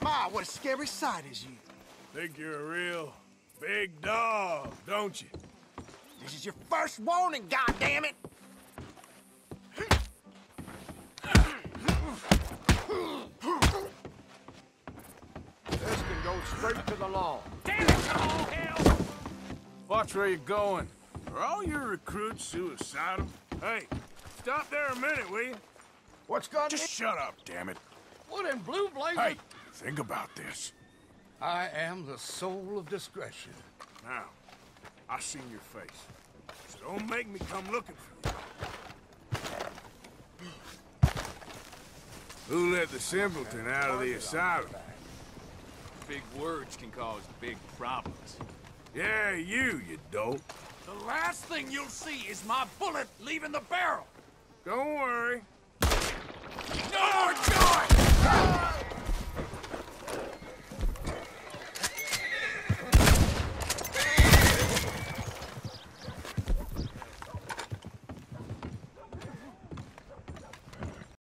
My, what a scary sight is you. Think you're a real big dog, don't you? This is your first warning, goddammit! This can go straight to the law. Damn it, oh, hell! Watch where you're going. Are all your recruits suicidal? Hey, stop there a minute, will you? What's got Just shut up, damn it. What in blue blazes? Hey, think about this. I am the soul of discretion. Now, I seen your face. So don't make me come looking for you. Who let the simpleton out of the asylum? Big words can cause big problems. Yeah, you dope. The last thing you'll see is my bullet leaving the barrel. Don't worry.